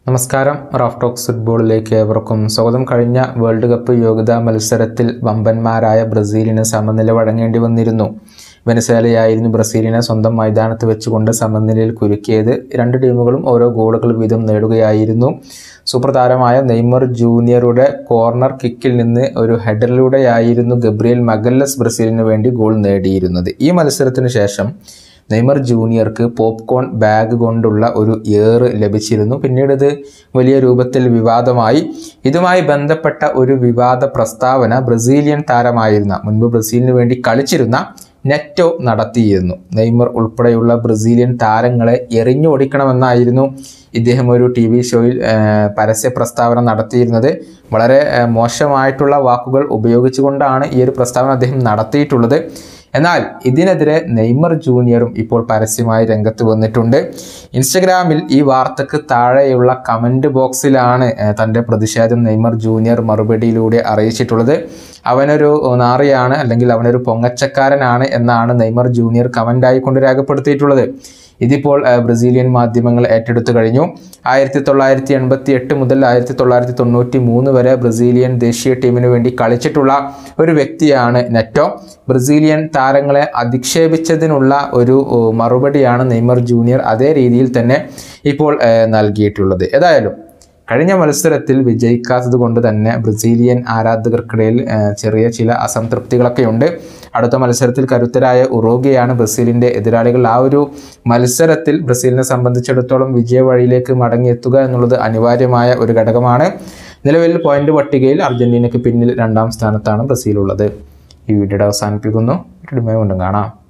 നമസ്കാരം. Raf talks ഫുട്ബോളിലേക്ക് ഏവർക്കും സ്വാഗതം. കഴിഞ്ഞ വേൾഡ് കപ്പ് യോഗ്യതാ മത്സരത്തിൽ വമ്പന്മാരായ ബ്രസീലിന് സമനില വഴങ്ങേണ്ടി വന്നിരുന്നു. വെനസ്വേലയായിരുന്നു ബ്രസീലിനെ സ്വന്തം മൈതാനത്ത് വെച്ചുകൊണ്ട് സമനിലയിൽ കുരുക്കിയത്. രണ്ട് ടീമുകളും ഓരോ ഗോളുകൾ വീതം നേടുകയായിരുന്നു. സൂപ്പർ താരമായ നെയ്മർ ജൂനിയറുടെ കോർണർ കിക്കിൽ നിന്ന് ഒരു ഹെഡറിലൂടെയായിരുന്നു ഗബ്രിയേൽ മഗല്ലസ് ബ്രസീലിന് വേണ്ടി ഗോൾ നേടിയിരുന്നത്. ഈ മത്സരത്തിന് ശേഷം നെയ്മർ ജൂനിയർക്ക് പോപ്കോൺ ബാഗ് കൊണ്ടുള്ള ഒരു ഏറ് ലഭിച്ചിരുന്നു. പിന്നീട് ഇത് വലിയ രൂപത്തിൽ വിവാദമായി. ഇതുമായി ബന്ധപ്പെട്ട ഒരു വിവാദ പ്രസ്താവന ബ്രസീലിയൻ താരമായിരുന്ന മുൻപ് ബ്രസീലിന് വേണ്ടി കളിച്ചിരുന്ന നെറ്റോ നടത്തിയിരുന്നു. നെയ്മർ ഉൾപ്പെടെയുള്ള ബ്രസീലിയൻ താരങ്ങളെ എറിഞ്ഞോടിക്കണമെന്നായിരുന്നു ഇദ്ദേഹം ഒരു TV ഷോയിൽ പരസ്യ പ്രസ്താവന നടത്തിയിരുന്നത്. വളരെ മോശമായിട്ടുള്ള വാക്കുകൾ ഉപയോഗിച്ചുകൊണ്ടാണ് ഈ ഒരു പ്രസ്താവന അദ്ദേഹം നടത്തിയിട്ടുള്ളത്. എന്നാൽ ഇതിനെതിരെ നെയ്മർ ജൂനിയറും ഇപ്പോൾ പരസ്യമായി രംഗത്ത് വന്നിട്ടുണ്ട്. ഇൻസ്റ്റഗ്രാമിൽ ഈ വാർത്തക്ക് താഴെയുള്ള കമൻറ്റ് ബോക്സിലാണ് തൻ്റെ പ്രതിഷേധം നെയ്മർ ജൂനിയർ മറുപടിയിലൂടെ അറിയിച്ചിട്ടുള്ളത്. അവനൊരു നാറിയാണ്, അല്ലെങ്കിൽ അവനൊരു പൊങ്ങച്ചക്കാരനാണ് എന്നാണ് നെയ്മർ ജൂനിയർ കമൻ്റായി കൊണ്ട് രേഖപ്പെടുത്തിയിട്ടുള്ളത്. ഇതിപ്പോൾ ബ്രസീലിയൻ മാധ്യമങ്ങൾ ഏറ്റെടുത്തു കഴിഞ്ഞു. 1988 മുതൽ 1993 വരെ ബ്രസീലിയൻ ദേശീയ ടീമിന് വേണ്ടി കളിച്ചിട്ടുള്ള ഒരു വ്യക്തിയാണ് നെറ്റോ. ബ്രസീലിയൻ താരങ്ങളെ അധിക്ഷേപിച്ചതിനുള്ള ഒരു മറുപടിയാണ് നെയ്മർ ജൂനിയർ അതേ രീതിയിൽ തന്നെ ഇപ്പോൾ നൽകിയിട്ടുള്ളത്. ഏതായാലും കഴിഞ്ഞ മത്സരത്തിൽ വിജയിക്കാത്തത് കൊണ്ട് തന്നെ ബ്രസീലിയൻ ആരാധകർക്കിടയിൽ ചെറിയ ചില അസംതൃപ്തികളൊക്കെ ഉണ്ട്. അടുത്ത മത്സരത്തിൽ കരുത്തരായ ഉറുഗ്വേയാണ് ബ്രസീലിൻ്റെ എതിരാളികൾ. ആ ഒരു മത്സരത്തിൽ ബ്രസീലിനെ സംബന്ധിച്ചിടത്തോളം വിജയവഴിയിലേക്ക് മടങ്ങിയെത്തുക എന്നുള്ളത് അനിവാര്യമായ ഒരു ഘടകമാണ്. നിലവിൽ പോയിന്റ് പട്ടികയിൽ അർജന്റീനയ്ക്ക് പിന്നിൽ 2ാം സ്ഥാനത്താണ് ബ്രസീലുള്ളത്. ഈ വീഡിയോയുടെ അവസാനിപ്പിക്കുന്നു. വീണ്ടും കാണാം.